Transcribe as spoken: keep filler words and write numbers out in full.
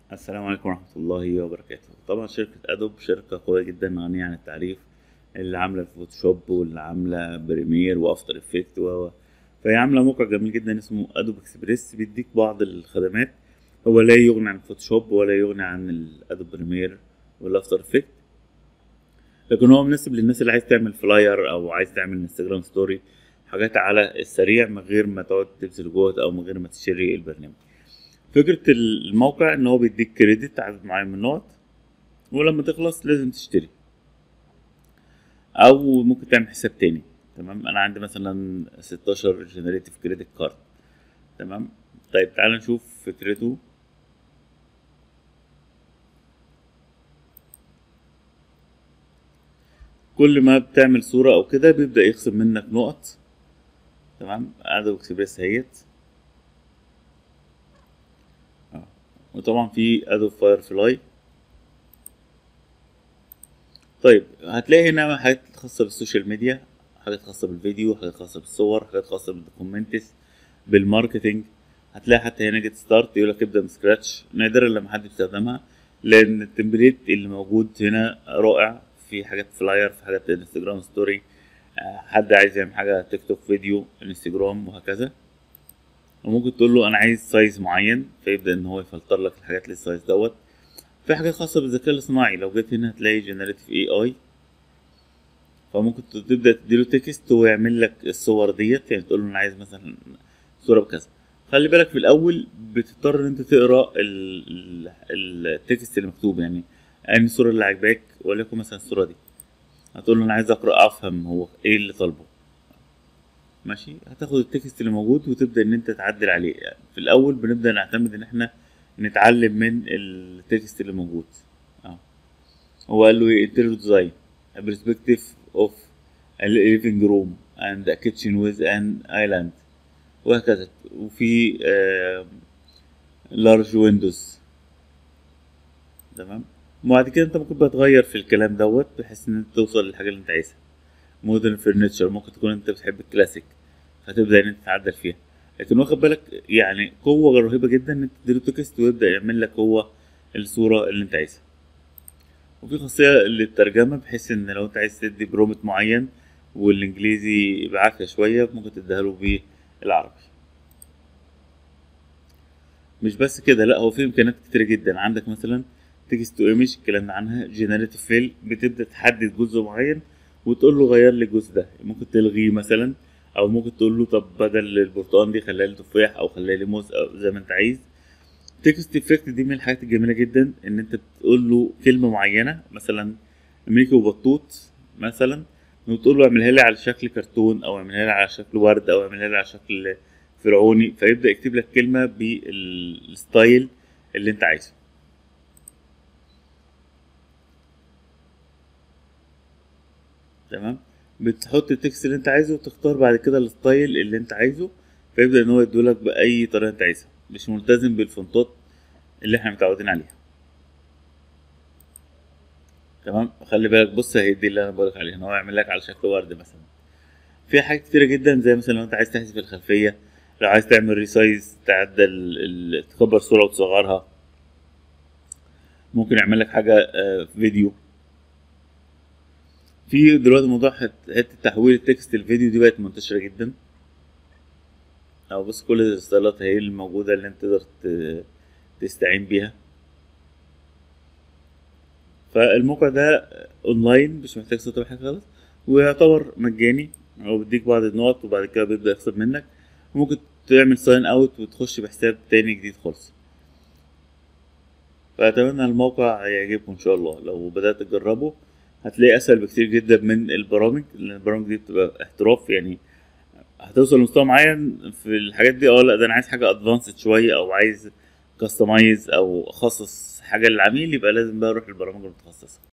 السلام عليكم ورحمة الله وبركاته. طبعا شركة أدوب شركة قوية جدا غنية عن التعريف، اللي عاملة الفوتوشوب واللي عاملة بريمير وأفتر إفكت و فهي عاملة موقع جميل جدا اسمه أدوب إكسبريس، بيديك بعض الخدمات. هو لا يغني عن الفوتوشوب ولا يغني عن الأدوب بريمير والأفتر إفكت، لكن هو مناسب للناس اللي عايز تعمل فلاير أو عايز تعمل انستجرام ستوري، حاجات على السريع من غير ما تقعد تبذل جهد أو من غير ما تشتري البرنامج. فكرة الموقع إن هو بيديك كريدت عدد معين من النقط، ولما تخلص لازم تشتري، او ممكن تعمل حساب تاني. تمام، انا عندي مثلا ستاشر جنريتيف كريدت كارد. تمام، طيب تعال نشوف فكرته. كل ما بتعمل صورة او كده بيبدأ يخصم منك نقط. تمام، ادوب اكسبريس اهيت. اه، وطبعا في ادوب فاير فلاي. طيب هتلاقي هنا حاجات خاصة بالسوشيال ميديا، حاجات خاصة بالفيديو، حاجات خاصة بالصور، حاجات خاصة بالدوكيومنتس، بالماركتينج. هتلاقي حتى هنا جيت ستارت يقولك ابدأ من سكراتش، نادرا لما حد بيستخدمها لأن التمبليت اللي موجود هنا رائع. في حاجات فلاير، في حاجات انستجرام ستوري، آه، حد عايز يعمل حاجة تيك توك، فيديو، انستجرام، وهكذا. وممكن تقول له أنا عايز سايز معين فيبدأ إن هو يفلتر لك الحاجات للسايز دوت. في حاجات خاصة بالذكاء الاصطناعي، لو جيت هنا هتلاقي جنريتيف اي اي، فممكن تبدأ تديله تكست ويعمل لك الصور ديت. يعني تقول له انا عايز مثلا صورة بكذا. خلي بالك في الاول بتضطر ان انت تقرا ال- ال- التكست اللي مكتوب، يعني اي الصورة اللي عاجباك، وليكن مثلا الصورة دي، هتقول له انا عايز اقرا افهم هو ايه اللي طالبه. ماشي، هتاخد التكست اللي موجود وتبدأ ان انت تعدل عليه. يعني في الاول بنبدأ نعتمد ان احنا نتعلم من التكست اللي موجود. اه، هو قال له ايه interior design a perspective of a living room and a kitchen with an island، وهكذا. وفي آه large windows. تمام، وبعد كده انت ممكن بقى تغير في الكلام دوت بحيث ان انت توصل للحاجة اللي انت عايزها. مودرن فرنتشر، ممكن تكون انت بتحب الكلاسيك فتبدأ ان انت تعدل فيها. لكن واخد بالك يعني قوة رهيبة جدا ان انت تديله تكست ويبدأ يعمل لك هو الصورة اللي انت عايزها. وفي خاصية للترجمة بحيث إن لو أنت عايز تدي برومت معين والإنجليزي بعافية شوية ممكن تديهاله بالعربي. مش بس كده، لأ، هو في إمكانيات كتيرة جدا. عندك مثلا تكست تو ايمج اتكلمنا عنها، جنريتيف فيل بتبدأ تحدد جزء معين وتقول له غير لي الجزء ده، ممكن تلغيه مثلا، أو ممكن تقول له طب بدل البرتقال دي خليها لي تفاح أو خليها لي موز أو زي ما أنت عايز. تكست افكت دي من الحاجات الجميله جدا، ان انت بتقول له كلمه معينه، مثلا ميكي وبطوط مثلا، وتقول له اعملها لي على شكل كرتون او اعملها لي على شكل ورد او اعملها لي على شكل فرعوني، فيبدا يكتب لك كلمه بالستايل اللي انت عايزه. تمام، بتحط التكست اللي انت عايزه وتختار بعد كده الستايل اللي انت عايزه، فيبدا ان هو يدولك باي طريقه انت عايزها، مش ملتزم بالفونتات اللي احنا متعودين عليها. تمام، خلي بالك، بص هي دي اللي انا بقولك عليها، ان هو يعمل لك على شكل ورد مثلا. في حاجات كتيرة جدا، زي مثلا لو انت عايز تحذف الخلفية، لو عايز تعمل ريسايز، تعدل ال- تكبر صورة وتصغرها، ممكن يعمل لك حاجة آه، فيديو. في دلوقتي موضوع حت- حتة تحويل التكست الفيديو دي بقت منتشرة جدا. او بص كل الاستايلات هي اللي موجودة اللي انت تقدر ت- تستعين بيها. فالموقع ده اونلاين، مش محتاج تطلب حاجة خالص، ويعتبر مجاني. هو بيديك بعض النقط وبعد كده بيبدأ يخصم منك. ممكن تعمل ساين اوت وتخش بحساب تاني جديد خالص. فأتمنى الموقع يعجبكم إن شاء الله. لو بدأت تجربه هتلاقيه أسهل بكتير جدا من البرامج، لأن البرامج دي بتبقى احتراف يعني. هتوصل لمستوى معين في الحاجات دي، اه لا ده أنا عايز حاجة أدفانسد شوية، أو عايز كاستمايز أو أخصص حاجة للعميل، يبقى لازم بقى أروح للبرامج المتخصصة.